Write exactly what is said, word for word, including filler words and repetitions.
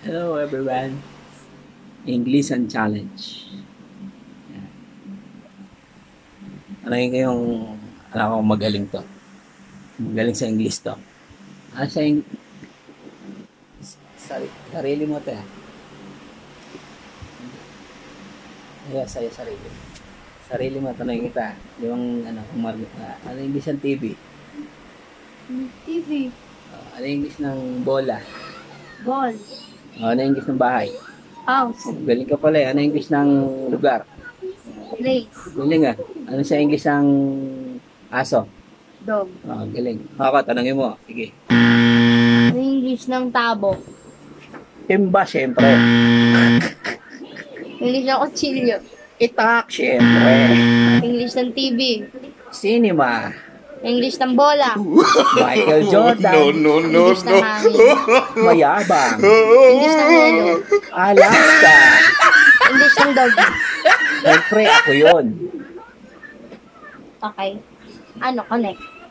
Hello everyone. English and challenge. Yan. Ano yung yung alam ko magaling to. Magaling sa English to. Ah, sa Eng... Sorry, sarili mo to eh. Ayan, sa'yo sarili. Sarili mo, tanong kita. Yung ano, umar, uh, ano yung English ng T V? T V. Uh, ano yung English ng bola? Ball. Uh, ano yung English ng bahay? House. Galing ka pala eh. Ano yung English ng lugar? Place. Galing ah. Ano sa English ng aso? Dog. Oh, galing. Ako, tanongin mo. Sige. Ano yung English ng tabo? Timba, syempre. English ng kutsilyo. Itak, syempre. English ng T V. Cinema. English ng bola. Michael Jordan. No, no, no, English ng no. hangin. Mayabang. English ng helo. Alaska. English ng dog. Syempre, ako yun. Okay. Ano, connect.